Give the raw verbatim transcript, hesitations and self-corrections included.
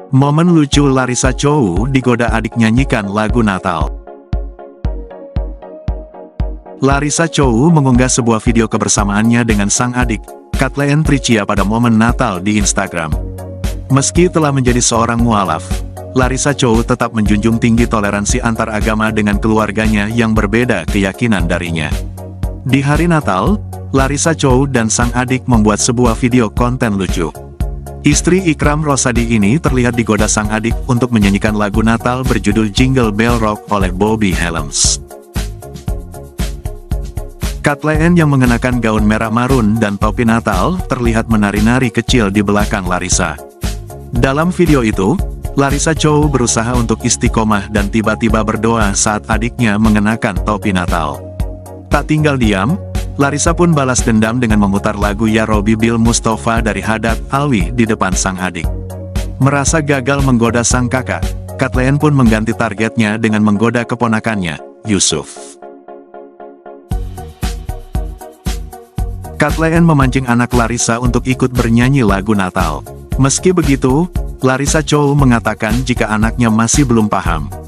Momen lucu Larissa Chow digoda adik nyanyikan lagu Natal. Larissa Chow mengunggah sebuah video kebersamaannya dengan sang adik, Kathleen Tricia pada momen Natal di Instagram. Meski telah menjadi seorang mualaf, Larissa Chow tetap menjunjung tinggi toleransi antar agama dengan keluarganya yang berbeda keyakinan darinya. Di hari Natal, Larissa Chow dan sang adik membuat sebuah video konten lucu. Istri Ikram Rosadi ini terlihat digoda sang adik untuk menyanyikan lagu Natal berjudul Jingle Bell Rock oleh Bobby Helms. Kathleen yang mengenakan gaun merah marun dan topi Natal terlihat menari-nari kecil di belakang Larissa. Dalam video itu, Larissa Chow berusaha untuk istiqomah dan tiba-tiba berdoa saat adiknya mengenakan topi Natal. Tak tinggal diam, Larissa pun balas dendam dengan memutar lagu Ya Robby Bill Mustafa dari Haddad Alwi di depan sang adik. Merasa gagal menggoda sang kakak, Kathleen pun mengganti targetnya dengan menggoda keponakannya, Yusuf. Kathleen memancing anak Larissa untuk ikut bernyanyi lagu Natal. Meski begitu, Larissa Chow mengatakan jika anaknya masih belum paham.